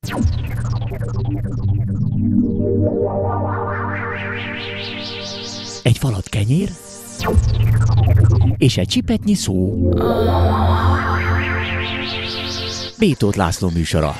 Egy falat kenyér, és egy csipetnyi szó. B. Tóth László műsora.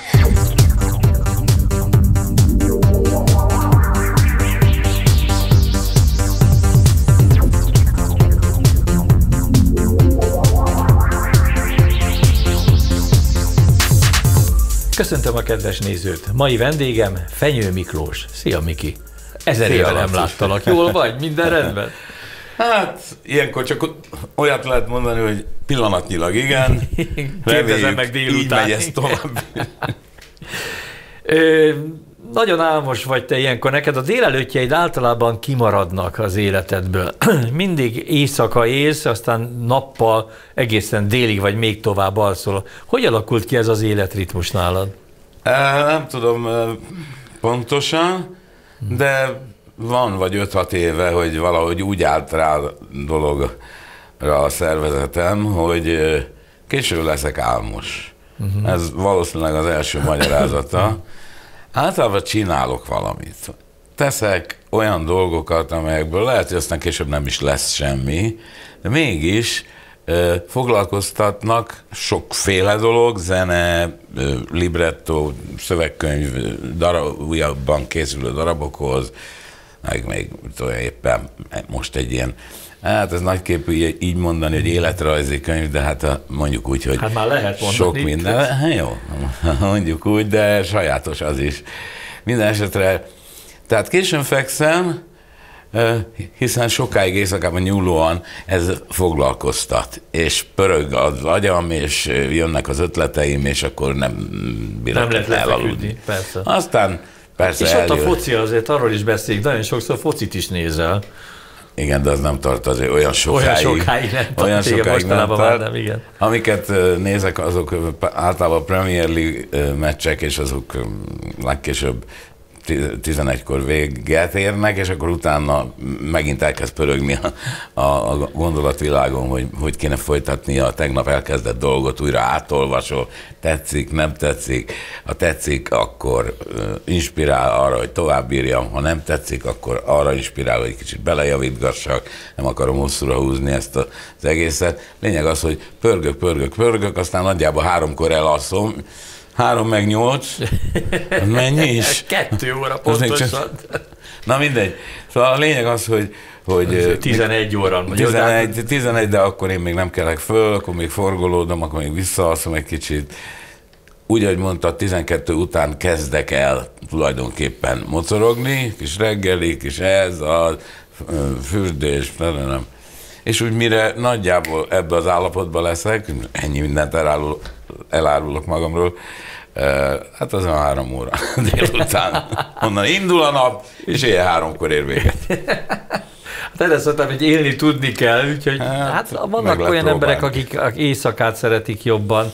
Köszöntöm a kedves nézőt! Mai vendégem Fenyő Miklós. Szia, Miki! 1000 éve nem láttalak. Jól vagy? Minden rendben? Hát, ilyenkor csak olyat lehet mondani, hogy pillanatnyilag igen. Kérdezem meg délután. Így megy ez tovább. Nagyon álmos vagy te ilyenkor. Neked a délelőttjeid általában kimaradnak az életedből. Mindig éjszaka élsz, aztán nappal egészen délig, vagy még tovább alszol. Hogy alakult ki ez az életritmus nálad? Nem tudom pontosan, de van vagy 5-6 éve, hogy valahogy úgy állt rá a dologra a szervezetem, hogy később leszek álmos. Ez valószínűleg az első magyarázata. Általában csinálok valamit. Teszek olyan dolgokat, amelyekből lehet, hogy aztán később nem is lesz semmi, de mégis foglalkoztatnak sokféle dolog, zene, libretto, szövegkönyv, újabban készülő darabokhoz, meg még éppen most egy ilyen, hát ez nagyképű így mondani, hogy életrajzi könyv, de hát mondjuk úgy, hogy hát már lehet mondani, sok minden. Hát jó, mondjuk úgy, de sajátos az is. Minden esetre, tehát későn fekszem, hiszen sokáig éjszakában nyúlóan ez foglalkoztat, és pörög az agyam, és jönnek az ötleteim, és akkor nem bírok elaludni. Persze. Aztán persze és ott a foci, azért arról is beszéljük, nagyon sokszor focit is nézel. Igen, de az nem tart azért olyan sokáig. Olyan sokáig nem tart. Nem, igen. Amiket nézek, azok általában Premier League meccsek, és azok legkésőbb 11-kor véget érnek, és akkor utána megint elkezd pörögni a gondolatvilágon, hogy kéne folytatni a tegnap elkezdett dolgot, újra átolvasol, tetszik, nem tetszik. Ha tetszik, akkor inspirál arra, hogy tovább írjam, ha nem tetszik, akkor arra inspirál, hogy kicsit belejavítgassak, nem akarom hosszúra húzni ezt az egészet. Lényeg az, hogy pörgök, aztán nagyjából 3-kor elalszom, 3 meg 8, mennyi is? 2 óra pontosan. Na mindegy. Szóval a lényeg az, hogy 11 óra. 11, de akkor én még nem kelek föl, akkor még forgolódom, akkor még visszaalszom egy kicsit. Úgy, ahogy mondta, 12 után kezdek el tulajdonképpen mocorogni, kis reggeli, kis ez, a fürdés, nem. És úgy mire nagyjából ebbe az állapotban leszek, ennyi mindent elárulok magamról, hát az a 3 óra délután. Onnan indul a nap, és éjjel 3-kor ér véget. Hát erre szóltam, hogy élni tudni kell, úgyhogy hát vannak olyan emberek, akik éjszakát szeretik jobban.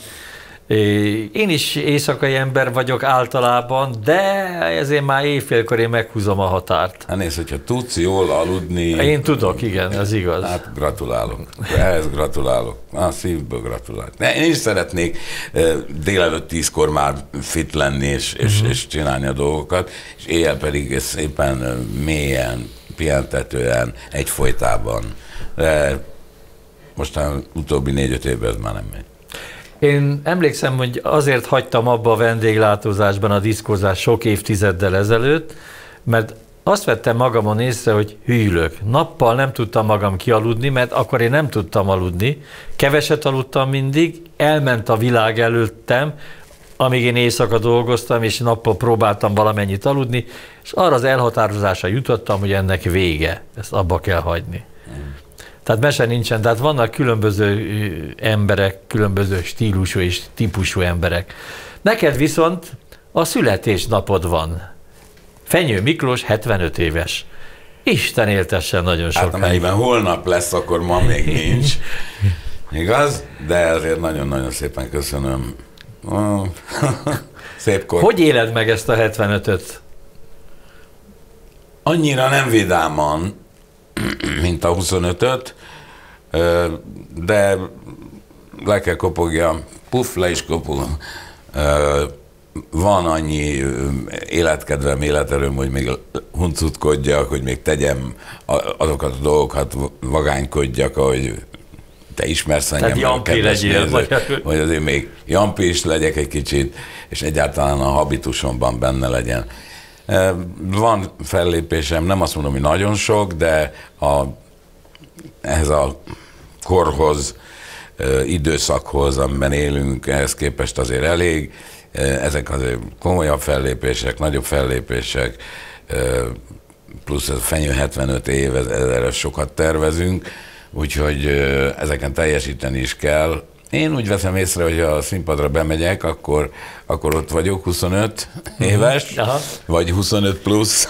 Én is éjszakai ember vagyok általában, de ezért már éjfélkor én meghúzom a határt. Hát nézd, hogyha tudsz jól aludni... Én tudok, igen, ez igaz. Hát gratulálok. Ehhez gratulálok. Szívből gratulálok. Én is szeretnék délelőtt 10-kor már fit lenni és csinálni a dolgokat, és éjjel pedig szépen mélyen, pihentetően, egyfolytában. De mostan utóbbi 4-5 évben ez már nem megy. Én emlékszem, hogy azért hagytam abba a vendéglátózásban a diszkózást sok évtizeddel ezelőtt, mert azt vettem magamon észre, hogy hűlök. Nappal nem tudtam magam kialudni, mert akkor én nem tudtam aludni. Keveset aludtam mindig, elment a világ előttem, amíg én éjszaka dolgoztam, és nappal próbáltam valamennyit aludni, és arra az elhatározásra jutottam, hogy ennek vége. Ezt abba kell hagyni. Tehát mese nincsen, tehát vannak különböző emberek, különböző stílusú és típusú emberek. Neked viszont a születésnapod van. Fenyő Miklós 75 éves. Isten éltessen nagyon sokáig. Hát amelyben holnap lesz, akkor ma még nincs. Igaz? De azért nagyon-nagyon szépen köszönöm. Szép kor. Hogy éled meg ezt a 75-öt? Annyira nem vidáman, mint a 25-öt, de le kell kopogjam, puff, le is kopogom. van annyi életkedvem, életerőm, hogy még huncutkodjak, hogy még tegyem azokat a dolgokat, vagánykodjak, ahogy te ismersz engem. Tehát jampi legyél. Hogy azért még jampi is legyek egy kicsit, és egyáltalán a habitusomban benne legyen. Van fellépésem, nem azt mondom, hogy nagyon sok, de ehhez a korhoz, időszakhoz, amiben élünk, ehhez képest azért elég. Ezek azért komolyabb fellépések, nagyobb fellépések, plusz ez a fenyő 75 év, erre sokat tervezünk, úgyhogy ezeken teljesíteni is kell. Én úgy veszem észre, hogy ha a színpadra bemegyek, akkor ott vagyok, 25 éves, vagy 25 plusz,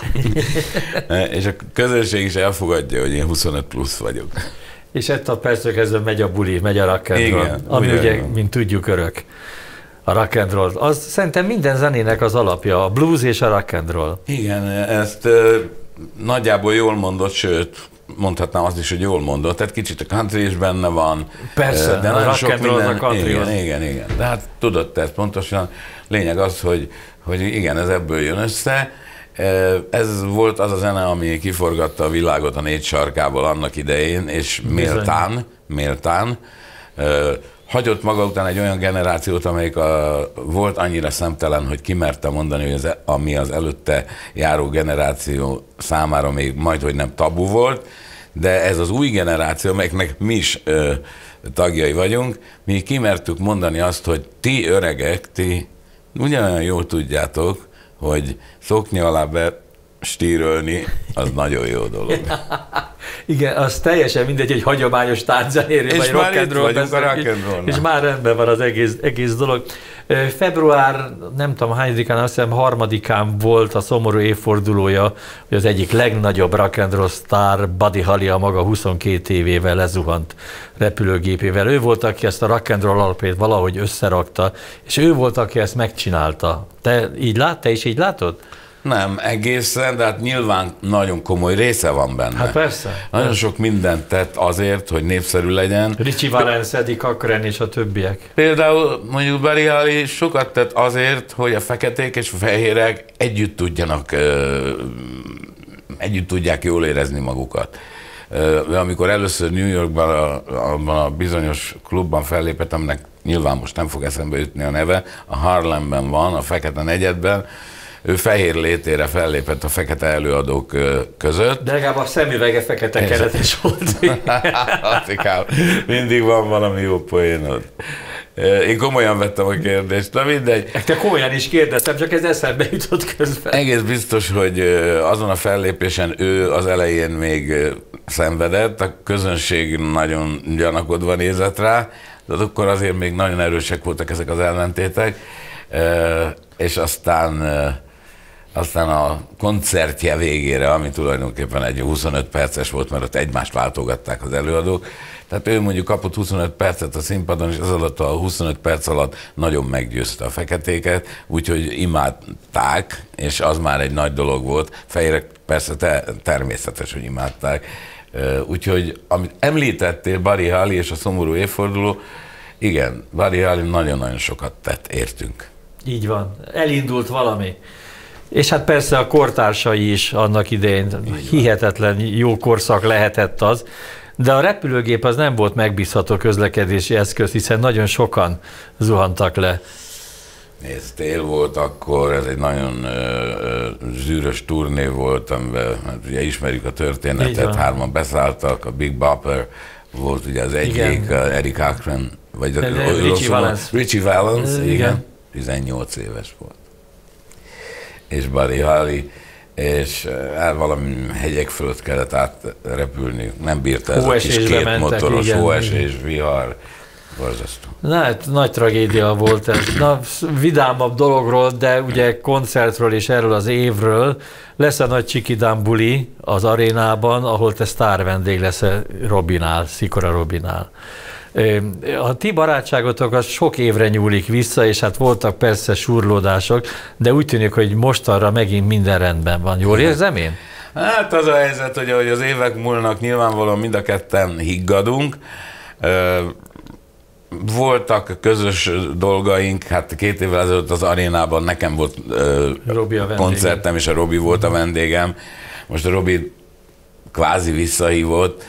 és a közönség is elfogadja, hogy én 25 plusz vagyok. És ettől percről kezdve megy a buli, megy a rock and roll, ami ugye, mint tudjuk, örök. A rock and roll. Az szerintem minden zenének az alapja, a blues és a rock and roll. Igen, ezt nagyjából jól mondott, sőt, mondhatnám azt is, hogy jól mondott, tehát kicsit a country is benne van. Persze, de nagyon sok minden, a country. Igen. De hát tudod te ezt pontosan. Lényeg az, hogy igen, ez ebből jön össze. Ez volt az a zene, ami kiforgatta a világot a négy sarkából annak idején, és méltán hagyott maga után egy olyan generációt, amelyik volt annyira szemtelen, hogy kimerte mondani, hogy ami az előtte járó generáció számára még majdhogy nem tabu volt, de ez az új generáció, amelyiknek mi is tagjai vagyunk, mi kimertük mondani azt, hogy ti öregek, ti ugyanolyan jól tudjátok, hogy szoknya alá bestírölni, az nagyon jó dolog. Igen, az teljesen mindegy, hogy hagyományos tánczenéről, vagy rock and roll és már rendben van az egész dolog. Február, nem tudom hányadikán, azt hiszem 3-án volt a szomorú évfordulója, hogy az egyik legnagyobb rock and roll sztár, Buddy Holly a maga 22 évével lezuhant repülőgépével. Ő volt, aki ezt a rock and roll alapját valahogy összerakta, és ő volt, aki ezt megcsinálta. Te is így látod? Nem egészen, de hát nyilván nagyon komoly része van benne. Hát persze. Nagyon sok mindent tett azért, hogy népszerű legyen. Richie Valens, Eddie Cochran és a többiek. Például mondjuk Buddy Holly sokat tett azért, hogy a feketék és a fehérek együtt tudják jól érezni magukat. Amikor először New Yorkban abban a bizonyos klubban fellépett, aminek nyilván most nem fog eszembe jutni a neve, a Harlemben van, a Fekete Negyedben, ő fehér létére fellépett a fekete előadók között. De legalább a szemüvege fekete keretes volt. Attikám, mindig van valami jó poénod. Én komolyan vettem a kérdést, na mindegy. Te komolyan is kérdeztem, csak ez eszembe jutott közben. Egész biztos, hogy azon a fellépésen ő az elején még szenvedett, a közönség nagyon gyanakodva nézett rá, de akkor azért még nagyon erősek voltak ezek az ellentétek, és aztán a koncertje végére, ami tulajdonképpen egy 25 perces volt, mert ott egymást váltogatták az előadók, tehát ő mondjuk kapott 25 percet a színpadon, és az alatt a 25 perc alatt nagyon meggyőzte a feketéket, úgyhogy imádták, és az már egy nagy dolog volt. Fehérek persze természetes, hogy imádták. Úgyhogy amit említettél, Buddy Holly és a szomorú évforduló, igen, Buddy Holly nagyon-nagyon sokat tett, értünk. Így van, elindult valami. És hát persze a kortársai is annak idején hihetetlen jó korszak lehetett az, de a repülőgép az nem volt megbízható közlekedési eszköz, hiszen nagyon sokan zuhantak le. Nézd, tél volt akkor, ez egy nagyon zűrös turné volt, amiben hát ugye ismerjük a történetet, 3-an beszálltak, a Big Bopper volt ugye az egyik, Eddie Cochran, vagy Richie Valens, igen, 18 éves volt. És Buddy Holly, és valami hegyek fölött kellett átrepülni. Nem bírta ez a kis kétmotoros hóesés, vihar. Borzasztó. Na, hát nagy tragédia volt ez. Na, vidámabb dologról, de ugye koncertről és erről az évről lesz a nagy Csikidán buli az arénában, ahol te sztár vendég lesz Robinál, Szikora Robinál. A ti barátságotok az sok évre nyúlik vissza, és hát voltak persze surlódások, de úgy tűnik, hogy mostanra megint minden rendben van. Jól érzem én? Hát az a helyzet, hogy ahogy az évek múlnak, nyilvánvalóan mind a ketten higgadunk. voltak közös dolgaink, hát 2 évvel ezelőtt az arénában nekem volt koncertem, és a Robi volt a vendégem. Most a Robi kvázi visszahívott.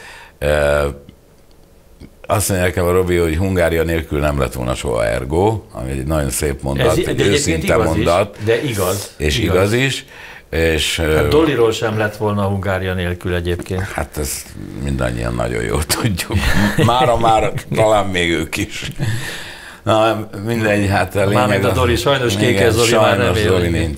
Azt mondja nekem a Robi, hogy Hungária nélkül nem lett volna soha Ergo, ami egy nagyon szép mondat, egy őszinte mondat. Is, de igaz. És igaz is. És, hát Dollyról sem lett volna Hungária nélkül egyébként. Hát ezt mindannyian nagyon jól tudjuk. Mára talán még ők is. Na, mindegy, hát a lényeg... Mármint a Dolly, sajnos Kékes Zoli már nem él. Zoli nincs.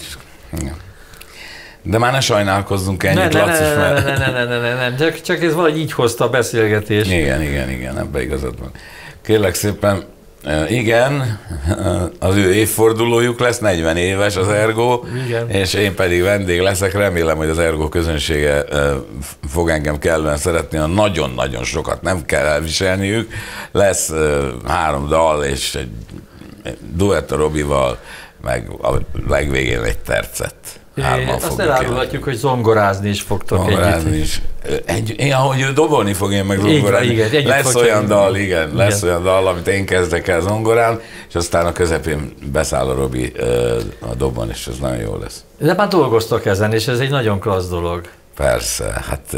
De már ne sajnálkozzunk ennyit, Laci. Nem, csak ez valahogy így hozta a beszélgetés. Igen, ebben igazad van. Kérlek szépen, igen, az ő évfordulójuk lesz, 40 éves az Ergo, igen. És én pedig vendég leszek, remélem, hogy az Ergo közönsége fog engem kellően szeretni, ha nagyon-nagyon sokat nem kell elviselniük. Lesz 3 dal és egy duett a Robival, meg a legvégén egy tercet. Azt elárulhatjuk, hogy zongorázni is fogtok együtt. Ahogy ő dobolni fog, én meg zongorázni. Lesz olyan dal, lesz olyan dal, amit én kezdek el zongorán, és aztán a közepén beszáll a Robi a dobon, és ez nagyon jó lesz. De már dolgoztok ezen, és ez egy nagyon klassz dolog. Persze, hát...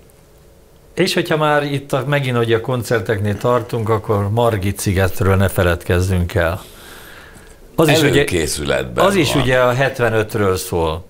És hogyha már itt megint, hogy a koncerteknél tartunk, akkor Margit-szigetről ne feledkezzünk el. Az is ugye a 75-ről szól.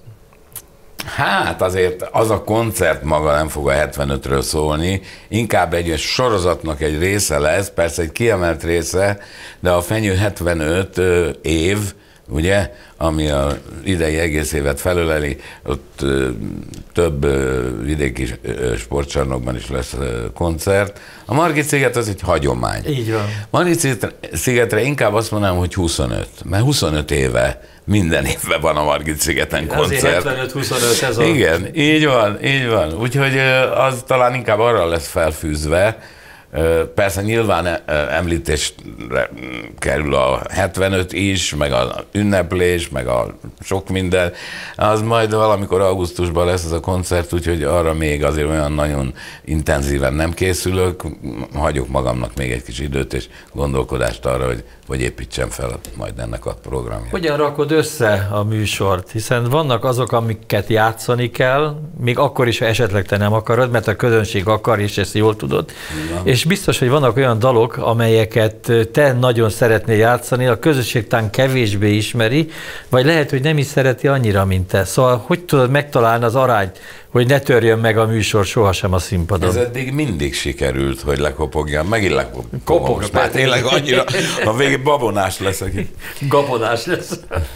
Hát azért az a koncert maga nem fog a 75-ről szólni, inkább egy sorozatnak egy része lesz, persze egy kiemelt része, de a Fenyő 75 év, ugye, ami az idei egész évet felöleli, ott több vidéki sportcsarnokban is lesz koncert. A Margit-sziget az egy hagyomány. Így van. Margit-szigetre inkább azt mondanám, hogy 25, mert 25 éve minden évben van a Margit-szigeten koncert. Azért 75-25 ez a... Igen, így van. Úgyhogy az talán inkább arra lesz felfűzve. Persze nyilván említésre kerül a 75 is, meg az ünneplés, meg a sok minden. Az majd valamikor augusztusban lesz ez a koncert, úgyhogy arra még azért olyan nagyon intenzíven nem készülök. Hagyok magamnak még egy kis időt és gondolkodást arra, hogy építsem fel majd ennek a programját. Hogyan rakod össze a műsort? Hiszen vannak azok, amiket játszani kell, még akkor is, ha esetleg te nem akarod, mert a közönség akar, és ezt jól tudod. És biztos, hogy vannak olyan dalok, amelyeket te nagyon szeretnél játszani, a közönség talán kevésbé ismeri, vagy lehet, hogy nem is szereti annyira, mint te. Szóval hogy tudod megtalálni az arányt, hogy ne törjön meg a műsor sohasem a színpadon? Ez eddig mindig sikerült, hogy lekopogjam. Megint lekopogom. Most már tényleg annyira, a végén babonás leszek. Gabonás lesz.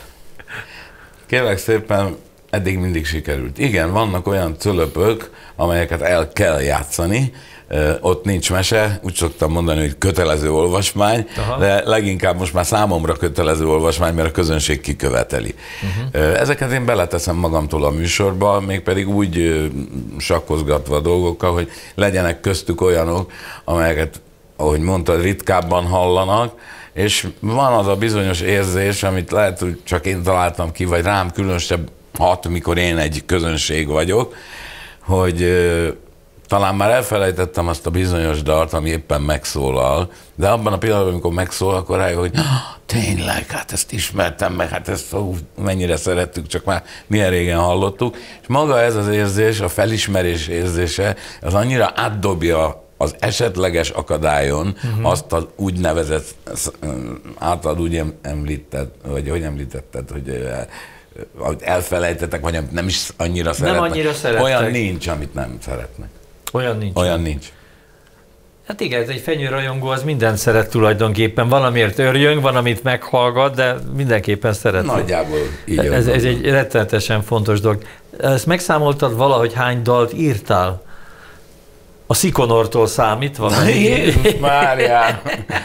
Kérlek szépen, eddig mindig sikerült. Igen, vannak olyan cölöpök, amelyeket el kell játszani, ott nincs mese, úgy szoktam mondani, hogy kötelező olvasmány, de leginkább most már számomra kötelező olvasmány, mert a közönség kiköveteli. Ezeket én beleteszem magamtól a műsorba, mégpedig úgy sakkozgatva a dolgokkal, hogy legyenek köztük olyanok, amelyeket, ahogy mondtad, ritkábban hallanak, és van az a bizonyos érzés, amit lehet, hogy csak én találtam ki, vagy rám különösebb hat, mikor én egy közönség vagyok, hogy talán már elfelejtettem azt a bizonyos dalt, ami éppen megszólal, de abban a pillanatban, amikor megszól, akkor rájön, hogy tényleg, hát ezt ismertem meg, hát ezt mennyire szerettük, csak már milyen régen hallottuk. És maga ez az érzés, a felismerés érzése, az annyira átdobja az esetleges akadályon azt az úgynevezett, általad úgy említett, vagy hogy említetted, hogy elfelejtettek, vagy nem is annyira szeretnek. Nem annyira szerettek. Olyan nincs, amit nem szeretnek. Olyan nincs. Hát igen, ez egy fenyőrajongó, az mindent szeret tulajdonképpen. Valamiért örjöng, van, amit meghallgat, de mindenképpen szeret. Nagyjából így. Ez egy rettenetesen fontos dolog. Ezt megszámoltad valahogy hány dalt írtál? A Szikonortól számítva? Jézus Máriám!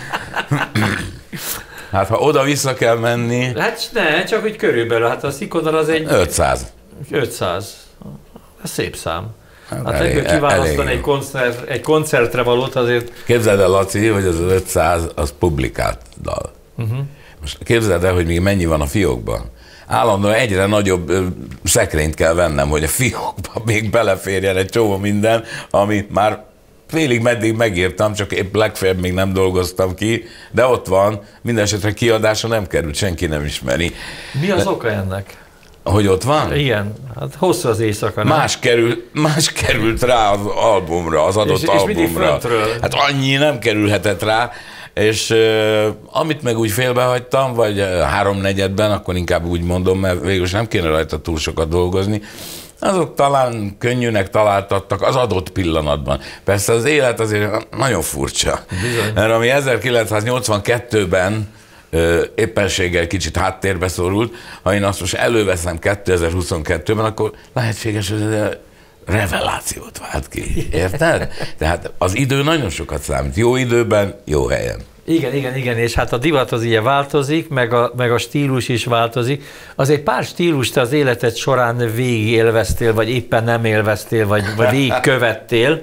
Hát ha oda-vissza kell menni... Hát ne, csak hogy körülbelül. Hát a Szikonor az egy... 500. 500. Ez szép szám. Hát ebből kiválasztani egy koncertre valót azért... Képzeld el, Laci, hogy az 500 az publikált dal. Most képzeld el, hogy még mennyi van a fiókban. Állandóan egyre nagyobb szekrényt kell vennem, hogy a fiókba még beleférjen egy csomó minden, ami már félig meddig megírtam, csak épp legfeljebb még nem dolgoztam ki, de ott van, minden esetre kiadása nem került, senki nem ismeri. Mi az oka ennek? Hogy ott van? Igen, hát hosszú az éjszaka, nem? Más került rá az albumra, az adott albumra. Hát annyi nem kerülhetett rá, és amit meg úgy félbehagytam, vagy 3/4-ben, akkor inkább úgy mondom, mert végül nem kéne rajta túl sokat dolgozni, azok talán könnyűnek találtattak az adott pillanatban. Persze az élet azért nagyon furcsa. Bizony. Mert ami 1982-ben éppenséggel kicsit háttérbe szorult, ha én azt most előveszem 2022-ben, akkor lehetséges, hogy ez revelációt vált ki. Érted? Tehát az idő nagyon sokat számít. Jó időben, jó helyen. Igen, és hát a divat az ilyen változik, meg a stílus is változik. Azért pár stílust az életed során végig élveztél, vagy éppen nem élveztél, vagy végig követtél.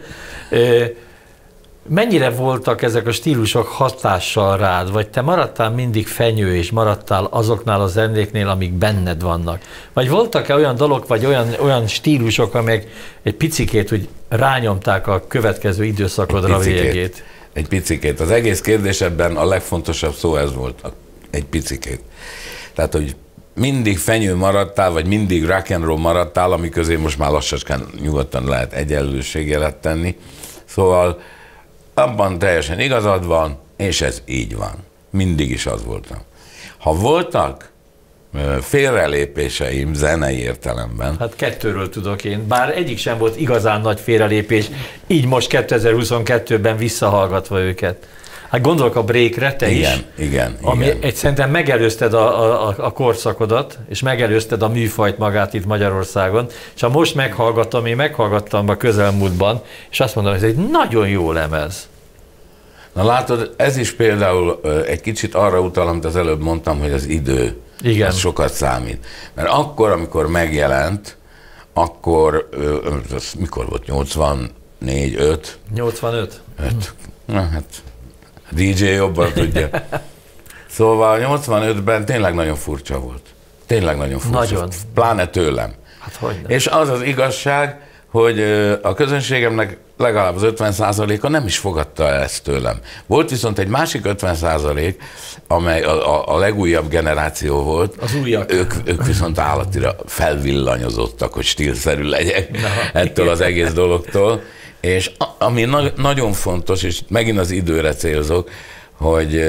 Mennyire voltak ezek a stílusok hatással rád, vagy te maradtál mindig fenyő, és maradtál azoknál a zenéknél, amik benned vannak? Vagy voltak-e olyan dolgok, vagy olyan stílusok, amelyek egy picikét úgy rányomták a következő időszakodra végét? Egy picikét. Az egész kérdésedben a legfontosabb szó ez volt, egy picikét. Tehát, hogy mindig fenyő maradtál, vagy mindig rock and roll maradtál, ami közé most már lassacskán nyugodtan lehet egyenlőségjelet tenni. Szóval abban teljesen igazad van, és ez így van. Mindig is az voltam. Ha voltak félrelépéseim zenei értelemben. Hát 2-ről tudok én, bár egyik sem volt igazán nagy félrelépés, így most 2022-ben visszahallgatva őket. Hát gondolok a Breakre, te is. Igen. Ami szerintem megelőzted a korszakodat, és megelőzted a műfajt magát itt Magyarországon, és ha most én meghallgattam a közelmúltban, és azt mondom, hogy ez egy nagyon jó lemez. Na látod, ez is például egy kicsit arra utal, amit az előbb mondtam, hogy az idő. Igen. Ez sokat számít. Mert akkor, amikor megjelent, akkor, mikor volt? 84, 5? 85. 5. Na hát, a DJ jobban tudja. Szóval 85-ben tényleg nagyon furcsa volt. Tényleg nagyon furcsa. Nagyon. Pláne tőlem. Hát hogyne. És az az igazság, hogy a közönségemnek legalább az 50%-a nem is fogadta el ezt tőlem. Volt viszont egy másik 50%, amely a legújabb generáció volt. Az újak. Ők viszont állatira felvillanyozottak, hogy stílszerű legyek ettől az egész dologtól. És ami nagyon fontos, és megint az időre célzok, hogy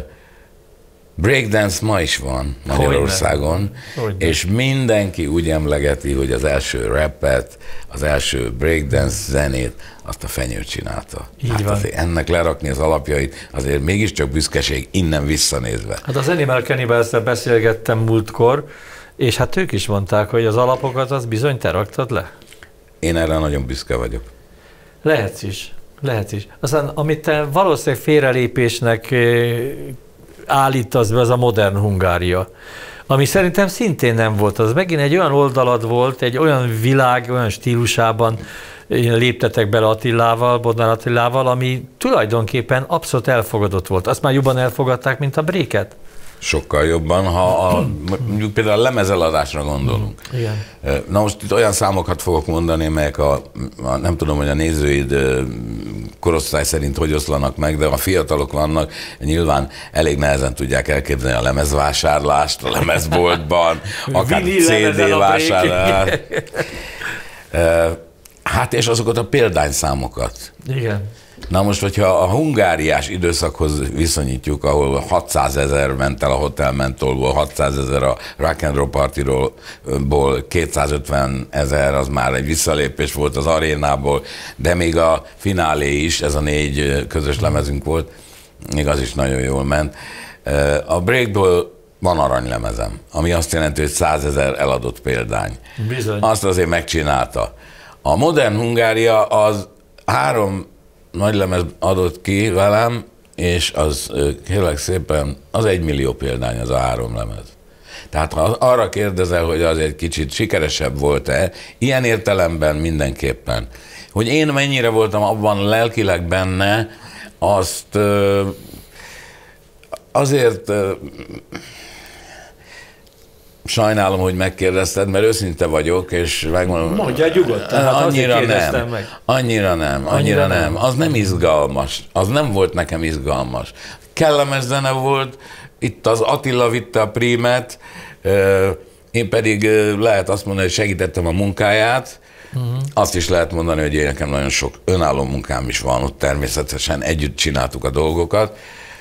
breakdance ma is van Magyarországon, és mindenki úgy emlegeti, hogy az első rappet, az első breakdance zenét, azt a fenyő csinálta. Hát azért ennek lerakni az alapjait, azért mégiscsak büszkeség innen visszanézve. Hát az Animal Cannibals-szel beszélgettem múltkor, és hát ők is mondták, hogy az alapokat az bizony te raktad le. Én erre nagyon büszke vagyok. Lehetsz is. Aztán, amit te valószínűleg félrelépésnek állítasz be, az a modern Hungária, ami szerintem szintén nem volt. Az megint egy olyan oldalad volt, egy olyan világ, olyan stílusában léptetek bele Attilával, Bodnár Attilával, ami tulajdonképpen abszolút elfogadott volt. Azt már jobban elfogadták, mint a Breaket? Sokkal jobban, ha mondjuk például a lemezeladásra gondolunk. Igen. Na most itt olyan számokat fogok mondani, melyek nem tudom, hogy a nézőid korosztály szerint hogy oszlanak meg, de a fiatalok vannak, nyilván elég nehezen tudják elképzelni a lemezvásárlást, a lemezboltban, akár CD vásárlást. Hát és azokat a példányszámokat. Igen. Na most, hogyha a hungáriás időszakhoz viszonyítjuk, ahol 600 000 ment el a Hotel Mentolból, 600 000 a Rock and Roll Partyról, 250 000 az már egy visszalépés volt az arénából, de még a finálé is, ez a 4 közös lemezünk volt, még az is nagyon jól ment. A Breakból van aranylemezem, ami azt jelenti, hogy 100 000 eladott példány. Bizony. Azt azért megcsinálta. A modern Hungária az 3 nagy lemez adott ki velem, és az kérlek szépen, az 1 millió példány az a 3 lemez. Tehát ha arra kérdezel, hogy az egy kicsit sikeresebb volt-e, ilyen értelemben mindenképpen. Hogy én mennyire voltam abban lelkileg benne, azt azért sajnálom, hogy megkérdezted, mert őszinte vagyok, és megmondom. Mondja nyugodtan, hát annyira nem. Az nem izgalmas. Az nem volt nekem izgalmas. Kellemes zene volt, itt az Attila vitte a prímet, én pedig lehet azt mondani, hogy segítettem a munkáját. Azt is lehet mondani, hogy én nekem nagyon sok önálló munkám is van, ott természetesen együtt csináltuk a dolgokat,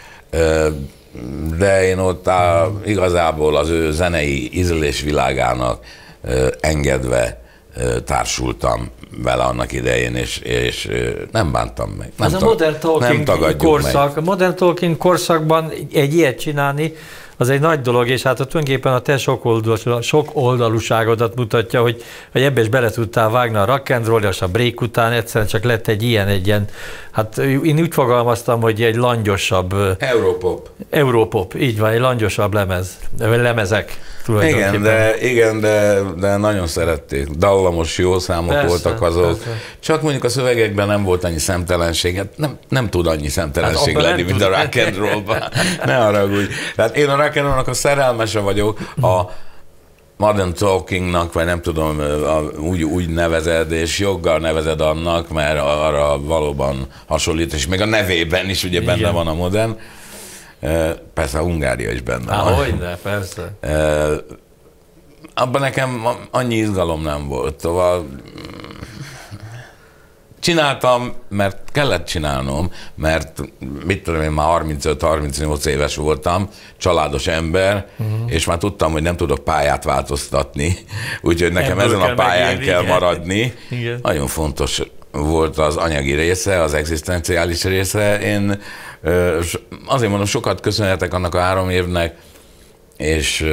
de én ott igazából az ő zenei ízlésvilágának engedve társultam vele annak idején, és nem bántam meg. Ez a Modern Talking korszak. A Modern Talking korszakban egy ilyet csinálni, az egy nagy dolog, és hát tulajdonképpen a te sok oldalúságodat mutatja, hogy ebbe is bele tudtál vágni a rock and roll, és a break után egyszerűen csak lett egy ilyen, hát én úgy fogalmaztam, hogy egy langyosabb... Europop, így van, egy langyosabb lemezek. Igen, de nagyon szerették. Dallamos, jó számok voltak azok. Persze. Csak mondjuk a szövegekben nem volt annyi szemtelenség. Hát nem tud annyi szemtelenség lenni, mint a rock and rollban. Ne haragudj. Tehát én a rock and rollnak a szerelmese vagyok, a Modern Talkingnak, vagy nem tudom, úgy nevezed, és joggal nevezed annak, mert arra valóban hasonlít, és még a nevében is ugye benne van a modern. Persze a Hungária is benne van. Hogyne, persze. Abban nekem annyi izgalom nem volt. Szóval csináltam, mert kellett csinálnom, mert mit tudom én, már 35-38 éves voltam, családos ember, és már tudtam, hogy nem tudok pályát változtatni, úgyhogy nekem ezen a pályán kell maradni. Igen. Nagyon fontos volt az anyagi része, az egzisztenciális része. Én azért mondom, sokat köszönhetek annak a 3 évnek, és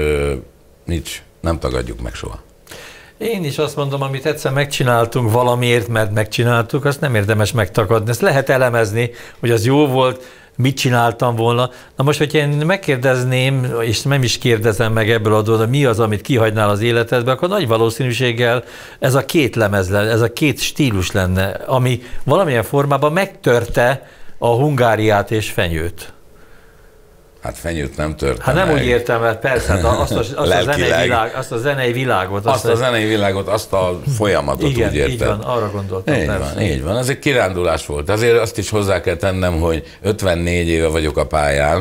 nem tagadjuk meg soha. Én is azt mondom, amit egyszer megcsináltunk valamiért, mert megcsináltuk, azt nem érdemes megtagadni. Ezt lehet elemezni, hogy az jó volt, mit csináltam volna. Na most, hogyha én megkérdezném, és nem is kérdezem meg ebből adódóan, hogy mi az, amit kihagynál az életedbe, akkor nagy valószínűséggel ez a 2 lemez lenne, ez a 2 stílus lenne, ami valamilyen formában megtörte a Hungáriát és Fenyőt. Hát Fenyőt nem törte Hát nem meg. Úgy értem, mert persze, azt a zenei világot. Azt a folyamatot igen, úgy értem. így van, arra gondoltam. Így van, ez egy kirándulás volt. Azért azt is hozzá kell tennem, hogy 54 éve vagyok a pályán,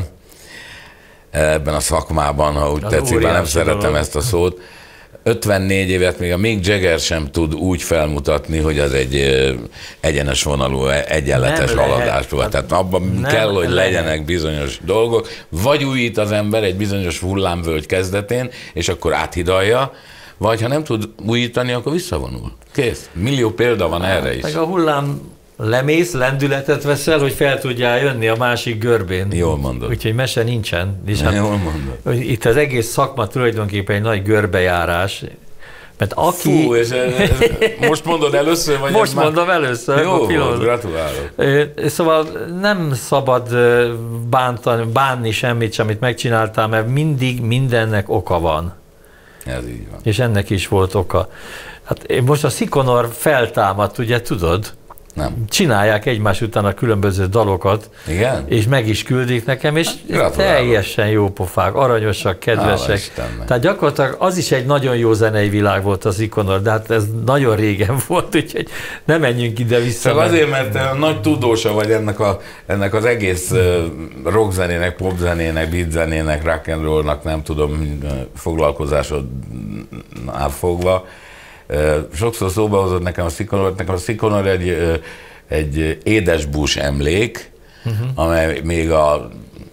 ebben a szakmában, ha úgy tetszik, nem szeretem ezt a szót. 54 évet még a Mick Jagger sem tud úgy felmutatni, hogy az egy egyenes vonalú, egyenletes haladás volt. Tehát abban kell, hogy legyenek bizonyos dolgok. Vagy újít az ember egy bizonyos hullámvölgy kezdetén, és akkor áthidalja, vagy ha nem tud újítani, akkor visszavonul. Kész. Millió példa van erre is. Meg a hullám lemész, lendületet veszel, hogy fel tudjál jönni a másik görbén. Jól mondod. Úgyhogy mese nincsen. Jól mondod. Itt az egész szakma tulajdonképpen egy nagy görbejárás. Mert aki... Fú, és most mondod először? Vagy most mondom először. Jó volt, gratulálok. Szóval nem szabad bánni semmit, amit megcsináltál, mert mindig mindennek oka van. Ez így van. És ennek is volt oka. Hát most a Szikonor feltámadt, ugye tudod? Nem. Csinálják egymás után a különböző dalokat, igen? És meg is küldik nekem, és teljesen jó pofák, aranyosak, kedvesek. Tehát gyakorlatilag az is egy nagyon jó zenei világ volt az Ikonor, de hát ez nagyon régen volt, úgyhogy ne menjünk ide-vissza. Csak azért, mert nagy tudósa vagy ennek az egész rockzenének, popzenének, beatzenének, rock and rollnak, nem tudom, foglalkozásodnál fogva. Sokszor szóba hozott nekem a Szikonor egy édesbús emlék, amely még a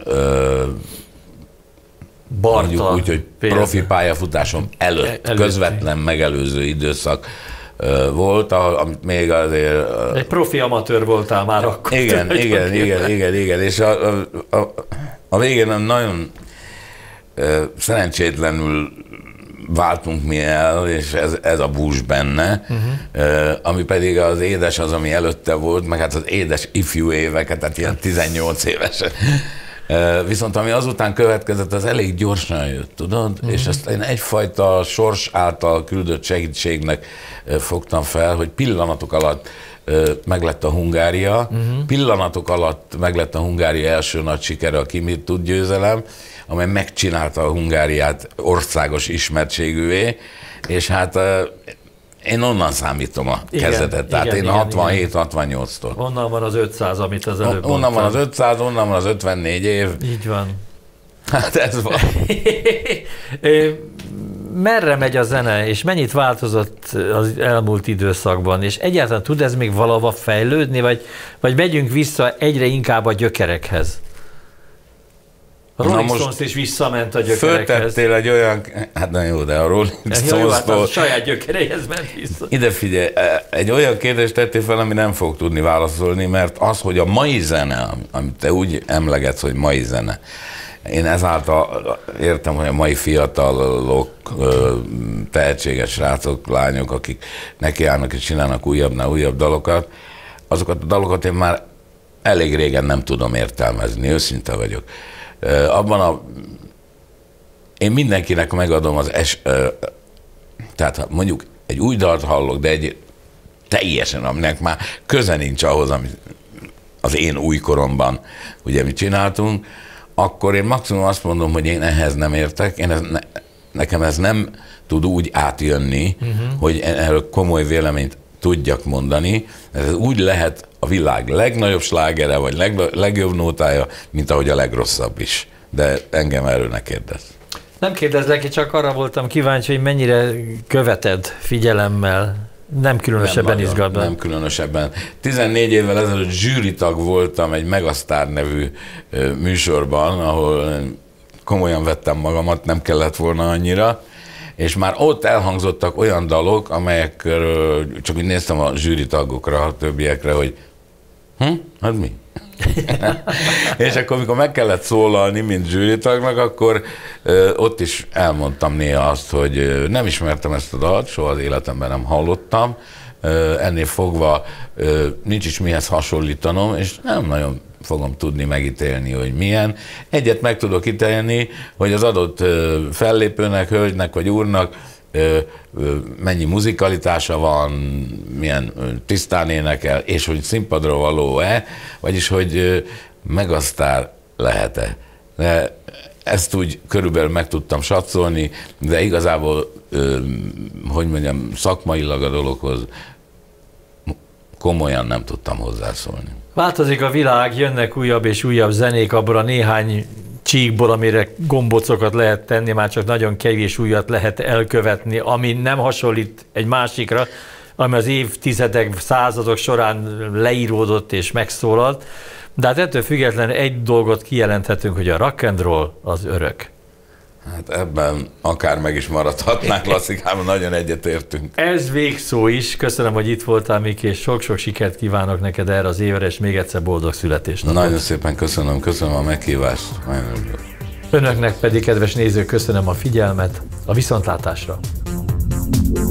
Barta, úgy, hogy profi pályafutásom előtt, közvetlen megelőző időszak volt, amit még azért... Egy profi amatőr voltál már akkor. Igen, és a végén nagyon szerencsétlenül váltunk mi el, és ez a bús benne, ami pedig az édes az, ami előtte volt, meg hát az édes ifjú éveket, tehát ilyen 18 évesen. Viszont ami azután következett, az elég gyorsan jött, tudod? És ezt én egyfajta sors által küldött segítségnek fogtam fel, hogy pillanatok alatt meglett a Hungária, pillanatok alatt meglett a Hungária első nagy sikere, a Ki mit tud győzelem, amely megcsinálta a Hungáriát országos ismertségűvé, és hát én onnan számítom a kezdetet, tehát én 67-68-tól. Onnan van az 500, amit az előbb Onnan van az 500, onnan van az 54 év. Így van. Hát ez van. Merre megy a zene, és mennyit változott az elmúlt időszakban, és egyáltalán tud ez még valahova fejlődni, vagy megyünk vissza egyre inkább a gyökerekhez? A Rolling Stones is visszament a gyökerekhez. Föltettél egy olyan, hát na jó, de a Rolling Stones-tól... a saját gyökereihez ment vissza. Ide figyelj, egy olyan kérdést tettél fel, ami nem fog tudni válaszolni, mert az, hogy a mai zene, amit te úgy emlegetsz, hogy mai zene, én ezáltal értem, hogy a mai fiatalok, tehetséges srácok, lányok, akik nekiállnak és csinálnak újabbnál újabb dalokat, azokat a dalokat én már elég régen nem tudom értelmezni, őszinte vagyok. Én mindenkinek megadom tehát mondjuk egy új dalt hallok, de egy teljesen, aminek már köze nincs ahhoz, amit az én újkoromban ugye mi csináltunk, akkor én maximum azt mondom, hogy én ehhez nem értek, nekem ez nem tud úgy átjönni, hogy erről komoly véleményt tudjak mondani. Ez úgy lehet a világ legnagyobb slágere, vagy legjobb nótája, mint ahogy a legrosszabb is. De engem erről ne kérdezz. Nem kérdezlek, csak arra voltam kíváncsi, hogy mennyire követed figyelemmel. Nem különösebben izgatban. Nem különösebben. 14 évvel ezelőtt zsűritag voltam egy Megasztár nevű műsorban, ahol komolyan vettem magamat, nem kellett volna annyira, és már ott elhangzottak olyan dalok, amelyekről csak úgy néztem a zsűritagokra, a többiekre, hogy hát mi? És akkor, amikor meg kellett szólalni, mint zsűritagnak, akkor ott is elmondtam néha azt, hogy nem ismertem ezt a dalt, soha az életemben nem hallottam, ennél fogva nincs is mihez hasonlítanom, és nem nagyon fogom tudni megítélni, hogy milyen. Egyet meg tudok ítélni, hogy az adott fellépőnek, hölgynek vagy úrnak mennyi muzikalitása van, milyen tisztán énekel, és hogy színpadra való-e, vagyis hogy megasztár lehet-e. De ezt úgy körülbelül meg tudtam satszolni, de igazából, hogy mondjam, szakmailag a dologhoz komolyan nem tudtam hozzászólni. Változik a világ, jönnek újabb és újabb zenék abból a néhány csíkból, amire gombocokat lehet tenni, már csak nagyon kevés újat lehet elkövetni, ami nem hasonlít egy másikra, ami az évtizedek, századok során leíródott és megszólalt. De hát ettől függetlenül egy dolgot kijelenthetünk, hogy a rock and roll az örök. Hát ebben akár meg is maradhatnánk, Lasszikában nagyon egyetértünk. Ez végszó is. Köszönöm, hogy itt voltál, Miki, és sok-sok sikert kívánok neked erre az évre, és még egyszer boldog születésnapot. Nagyon szépen köszönöm a meghívást. Önöknek pedig, kedves nézők, köszönöm a figyelmet, a viszontlátásra.